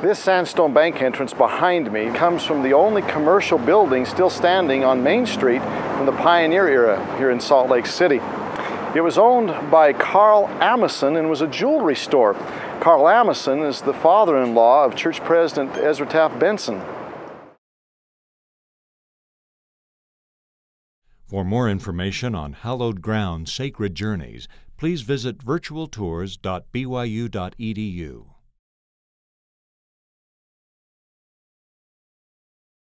This sandstone bank entrance behind me comes from the only commercial building still standing on Main Street from the Pioneer era here in Salt Lake City. It was owned by Carl Amussen and was a jewelry store. Carl Amussen is the father-in-law of Church President Ezra Taft Benson. For more information on hallowed ground sacred journeys, please visit virtualtours.byu.edu.